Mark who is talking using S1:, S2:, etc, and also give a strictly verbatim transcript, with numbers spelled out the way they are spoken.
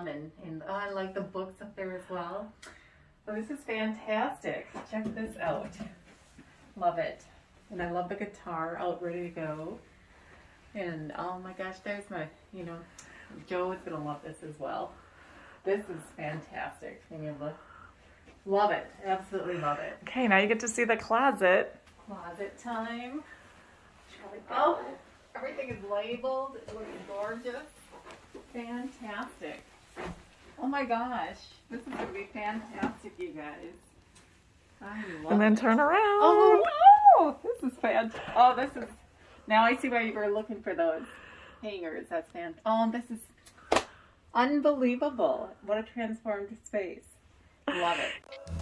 S1: them, and, and oh, I like the books up there as well. So this is fantastic. Check this out. Love it. And I love the guitar out ready to go. And oh my gosh, there's my, you know, Joe is going to love this as well. This is fantastic. Being able to love it. Absolutely love it.
S2: Okay, now you get to see the closet.
S1: Closet time. Oh, everything is labeled. It looks gorgeous. Fantastic. Oh my gosh. This is going to be fantastic, you guys. I love
S2: And then
S1: it.
S2: turn around.
S1: Oh no! This is fantastic. Oh, this is... Now I see why you were looking for those hangers. That's fantastic. Oh, this is unbelievable. What a transformed space. Love it.